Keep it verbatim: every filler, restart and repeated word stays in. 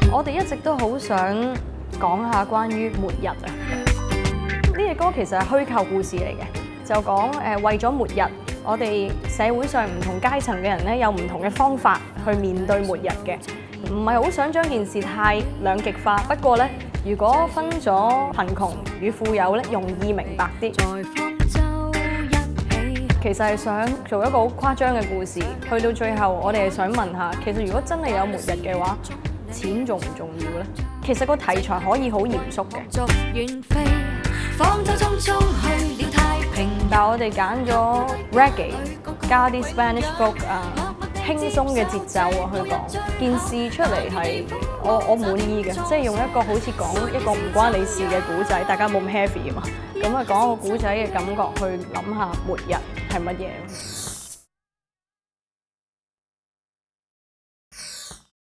我哋一直都好想講下關於末日啊！呢隻歌其實係虛構故事嚟嘅，就講誒、呃、為咗末日，我哋社會上唔同階層嘅人咧有唔同嘅方法去面對末日嘅，唔係好想將件事太兩極化。不過咧，如果分咗貧窮與富有咧，容易明白啲。其實係想做一個好誇張嘅故事，去到最後我哋係想問下，其實如果真係有末日嘅話，錢重唔重要呢？其實個題材可以好嚴肅嘅，但係我哋揀咗 reggae 加啲 Spanish folk 啊，輕鬆嘅節奏啊去講件事出嚟係我我滿意嘅，即係用一個好似講一個唔關你事嘅古仔，大家冇咁 heavy 啊嘛，咁啊講個古仔嘅感覺去諗下末日係乜嘢。